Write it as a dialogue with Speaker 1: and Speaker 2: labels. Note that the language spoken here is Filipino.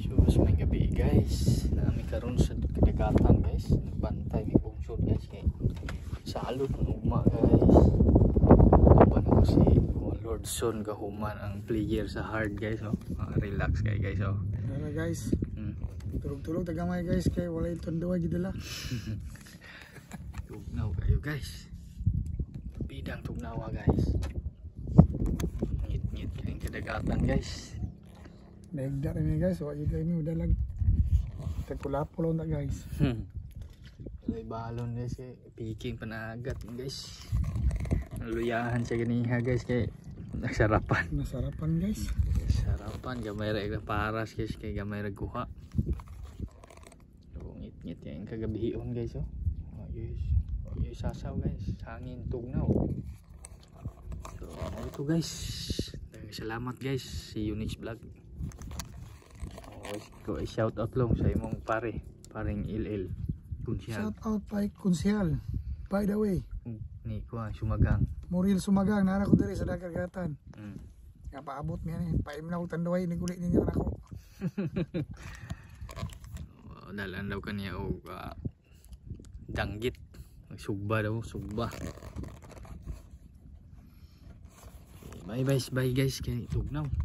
Speaker 1: So may gabi guys, nami karon sa kadagatan guys, nagbantay may bungsod guys kay salud ng ugma guys. Kuban ako si Lord Son gahuman ang player sa hard guys, oh. Relax kay guys, oh.
Speaker 2: Tara guys. Tulog-tulog tagamay guys kay walay tondoy gidala.
Speaker 1: Tugnaw kayo guys. Bidang tugnawa guys. Ngit-ngit kayong kadagatan guys.
Speaker 2: Naigda rin guys, wala yun kayo dalag. Tagkulapulong na guys.
Speaker 1: May balon guys, kay piking panagat guys. Naluyahan siya ganiha guys kay nagsarapan.
Speaker 2: Nasarapan guys.
Speaker 1: Sarapan, gamay ra paras guys kay gamay ra guha. So ngit-ngit yung kagabihon guys, oh. Yung sasaw guys, hangin tugnaw. So ito guys. Salamat guys, see you next vlog. Ko shout out lang sa imong paring LL Kunsyal.
Speaker 2: Shout out kay Kunsyal. By the way,
Speaker 1: ni ko Sumagang.
Speaker 2: Muril Sumagang nara ko diri sa Dakargatan. Nga paabot mi ani, paim na ko tanduay ni gulit ninyo nako.
Speaker 1: Dalan daw kaniya og danggit. Sugba daw, sugba. Bye guys, kay tugnaw.